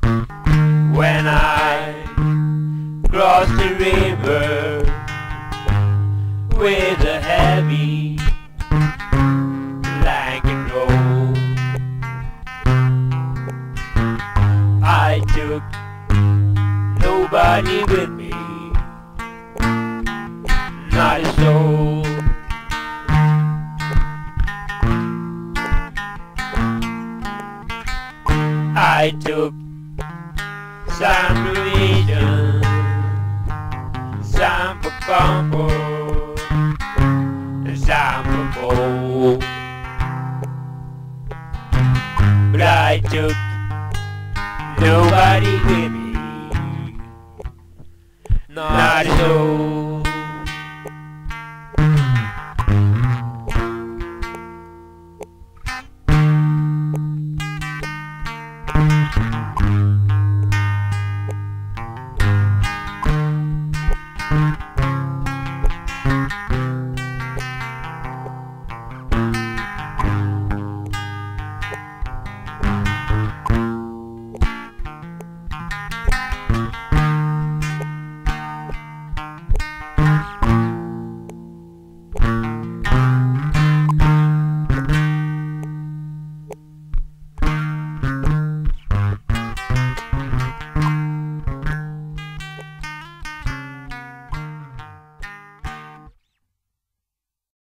When I crossed the river with a heavy blanket roll, I took nobody with me, not a soul. I took some provision, some for comfort, and some for food. But I took nobody with me, not a soul.